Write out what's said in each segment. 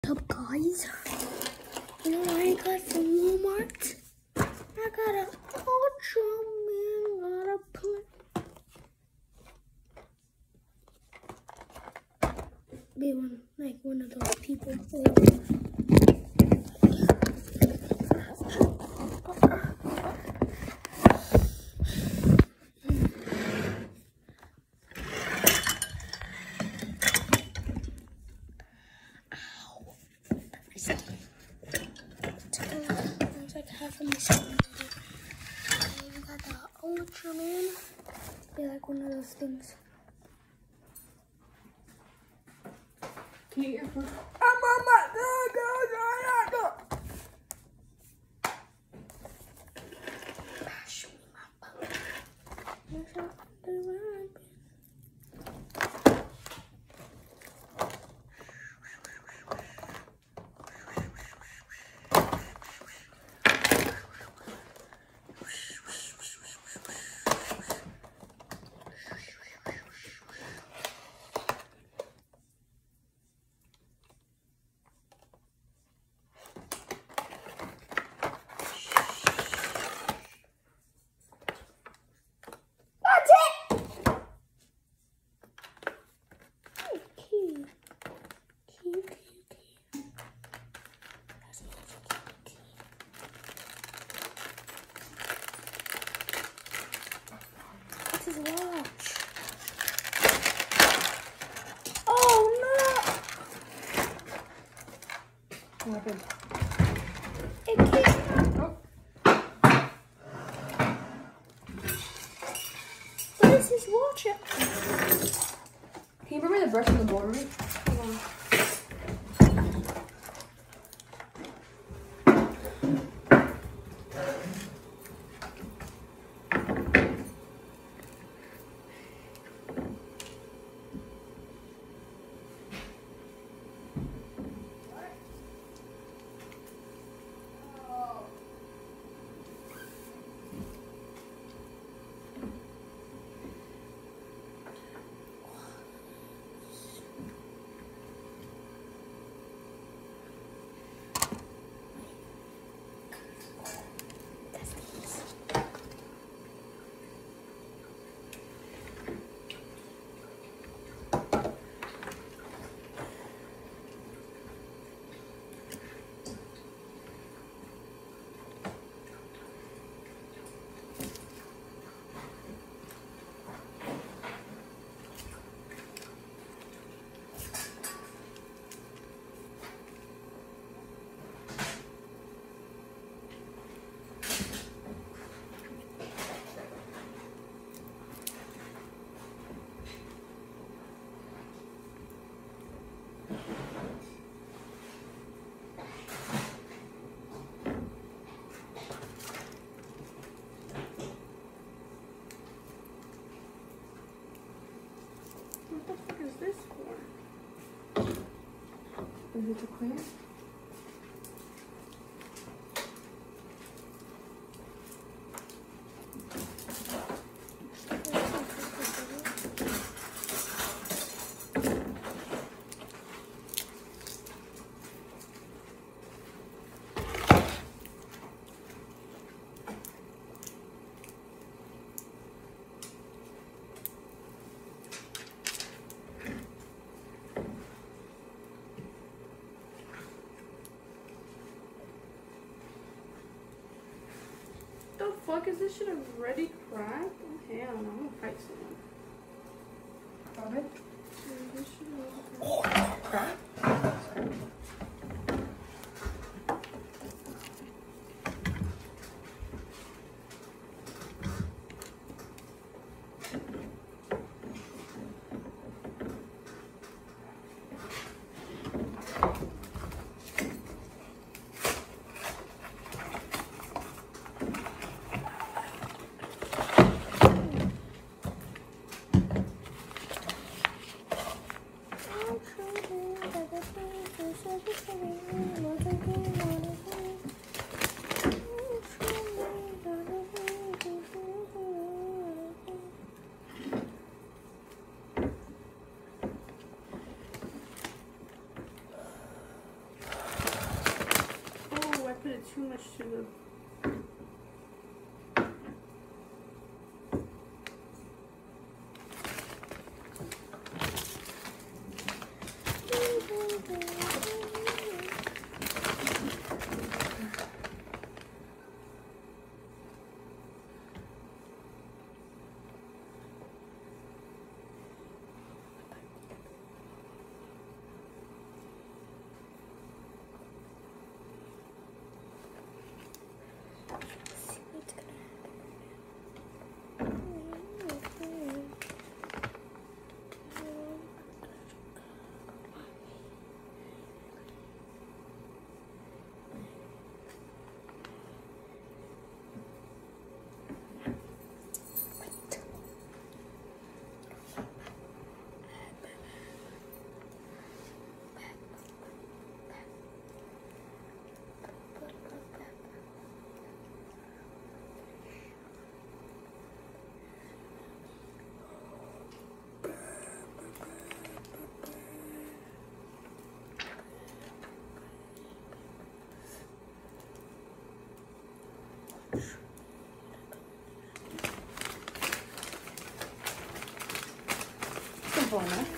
What's up, guys? You know what I got from Walmart? I got an Ultraman. Gotta put be one of those people. There's like half of my skin. We got the Ultraman. Be like one of those things. Can you eat your food? Bash me, my butt. Watch. Oh no! What happened? It came out. Oh. What is his watch? Can you bring me the brush and the bowl for me? Hold on. What the fuck is this for? Is it to clean? The fuck is this shit already cracked? Oh hell no, I'm gonna fight someone. Got it? Yeah, this shit already cracked. added too much to the... Simple enough.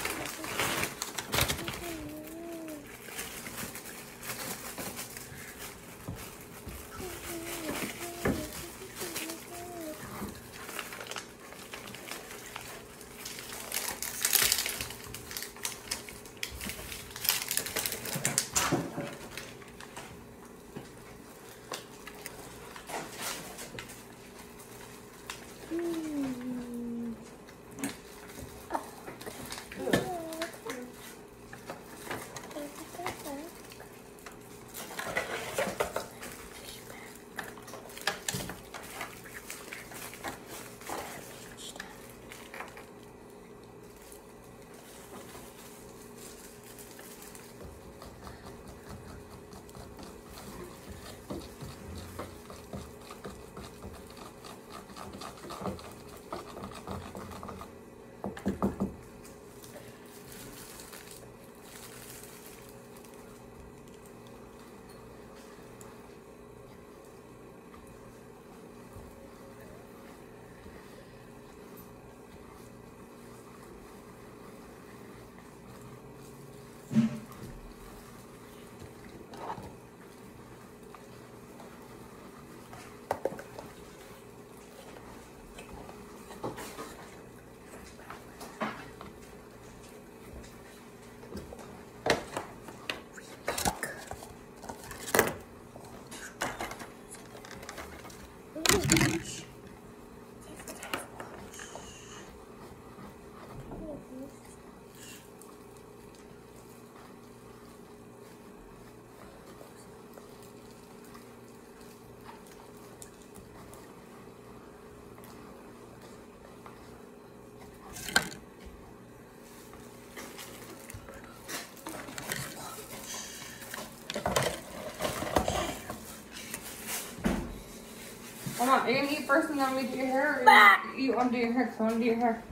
Come on, are you gonna eat first and then we do your hair? Or you want to do your hair? I want to do your hair.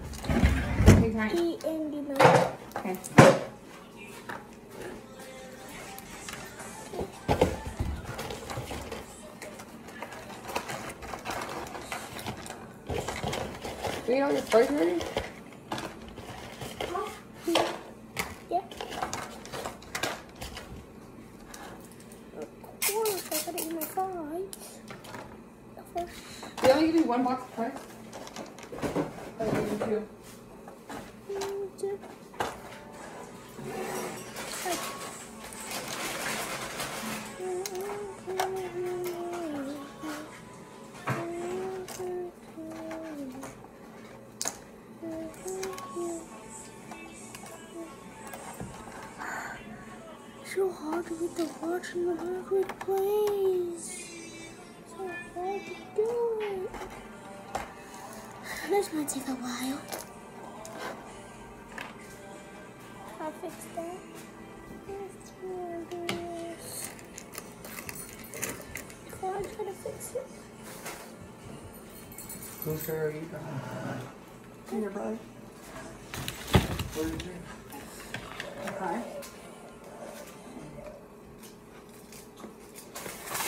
Okay, fine. Eat and do my... Okay. Do you know your fries already? Yeah. Of course, I gotta eat my fries. They only give you one box of fries? Or they give you two? So hard to get the watch in the perfect place. So hard to do it. This might take a while. I'll fix that. Let's do this. Before I try to fix it. Whose hair are you done? Your brother. What did you do? Okay.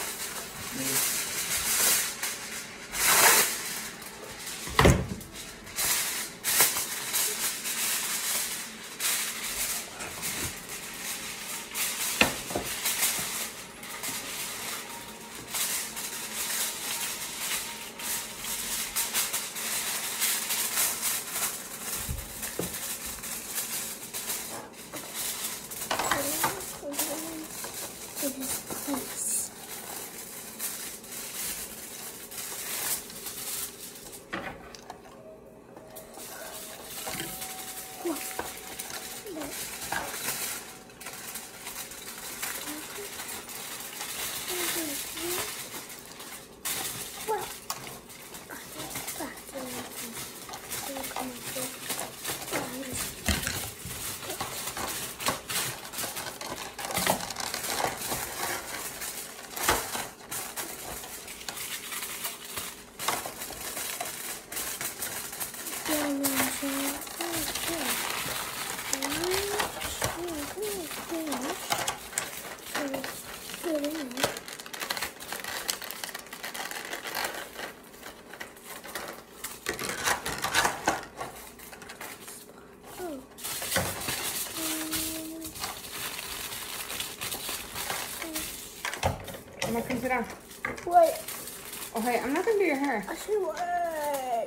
I'm gonna come sit down. Wait. Okay, I'm not gonna do your hair. I should wait.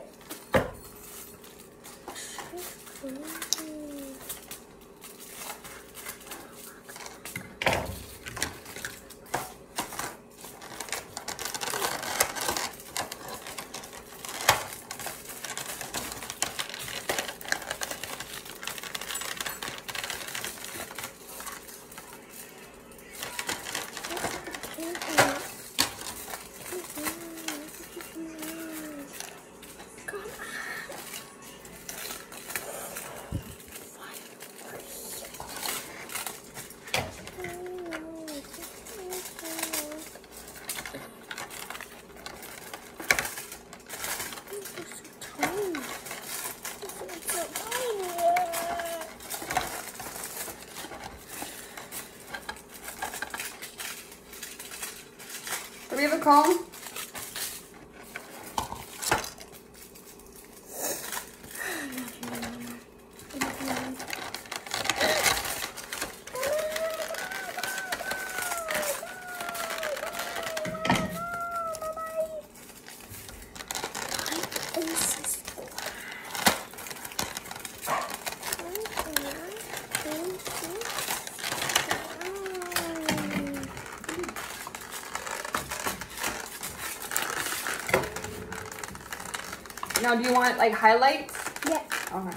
Do we have a comb? Now, do you want like highlights? Yeah. Okay.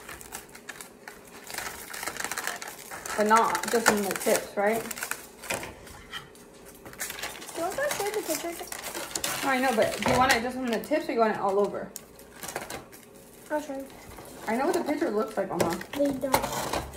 But not just in the tips, right? Do you want to show the pictures? Oh, I know, but do you want it just on the tips or you want it all over? I'll show you. I know what the picture looks like, Mama. They don't.